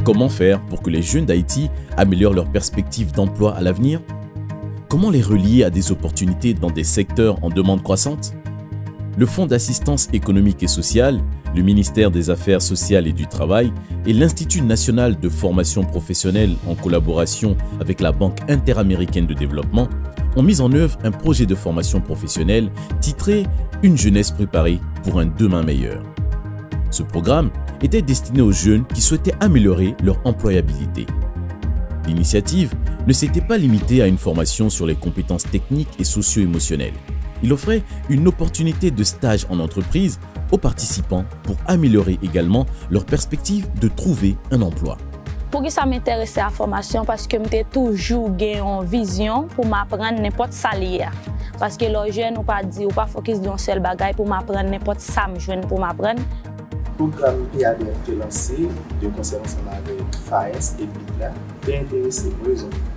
Comment faire pour que les jeunes d'Haïti améliorent leurs perspectives d'emploi à l'avenir? Comment les relier à des opportunités dans des secteurs en demande croissante? Le Fonds d'assistance économique et sociale, le ministère des Affaires sociales et du Travail et l'Institut national de formation professionnelle en collaboration avec la Banque interaméricaine de développement ont mis en œuvre un projet de formation professionnelle titré « Une jeunesse préparée pour un demain meilleur ». Ce programme était destiné aux jeunes qui souhaitaient améliorer leur employabilité. L'initiative ne s'était pas limitée à une formation sur les compétences techniques et socio-émotionnelles. Il offrait une opportunité de stage en entreprise aux participants pour améliorer également leur perspective de trouver un emploi. Pour ça m'intéresse à la formation parce que j'ai toujours une vision pour m'apprendre n'importe quoi. Parce que les jeunes n'ont pas dit ou pas focus sur un seul bagage pour m'apprendre n'importe ça pour m'apprendre. Le programme PADF est lancé de concert ensemble avec FAES et BIDLA. Bien intéressé pour les autres.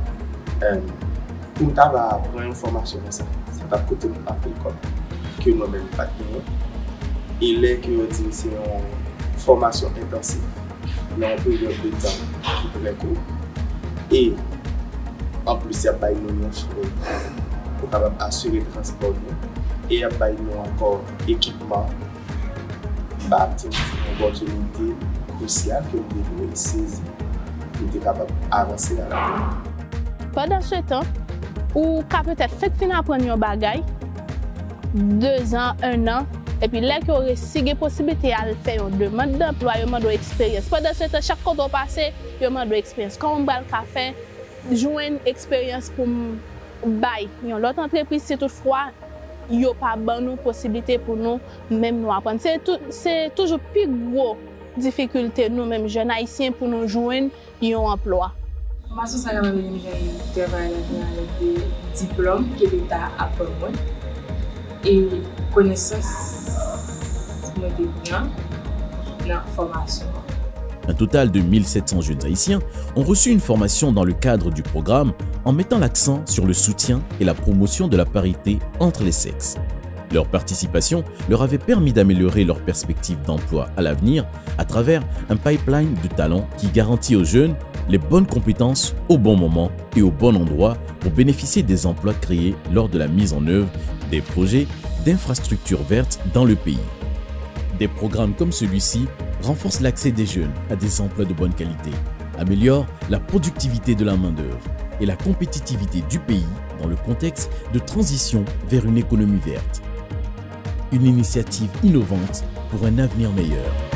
Pour prendre une formation comme ça va coûter un peu comme que nous-mêmes pas gagner. Et là que on dit c'est une formation intensive dans une période de temps qui est très court. Et en plus il y a pas une pour assurer le transport et il y a pas encore équipement. C'est une opportunité cruciale que nous devons saisir pour être capable d'avancer dans la vie. Pendant ce temps, ou peut-être fait apprendre un bagage, 2 ans, 1 an, et puis là, il y aurait une possibilité de faire une demande d'emploi, une demande d'expérience. Pendant ce temps, chaque fois qu'on passe, il y a une demande d'expérience. Quand on va le café, jouer une expérience pour bail. L'autre entreprise, c'est toutefois, il n'y a pas de possibilité pour nous, même nous apprendre. C'est toujours plus gros difficulté, nous, même jeunes haïtiens, pour nous joindre un emploi. Moi, je travaille avec des diplômes que l'État a pour moi et connaissances bien dans la formation. Un total de 1700 jeunes haïtiens ont reçu une formation dans le cadre du programme en mettant l'accent sur le soutien et la promotion de la parité entre les sexes. Leur participation leur avait permis d'améliorer leurs perspectives d'emploi à l'avenir à travers un pipeline de talents qui garantit aux jeunes les bonnes compétences au bon moment et au bon endroit pour bénéficier des emplois créés lors de la mise en œuvre des projets d'infrastructures vertes dans le pays. Des programmes comme celui-ci renforcent l'accès des jeunes à des emplois de bonne qualité, améliorent la productivité de la main-d'œuvre et la compétitivité du pays dans le contexte de transition vers une économie verte. Une initiative innovante pour un avenir meilleur.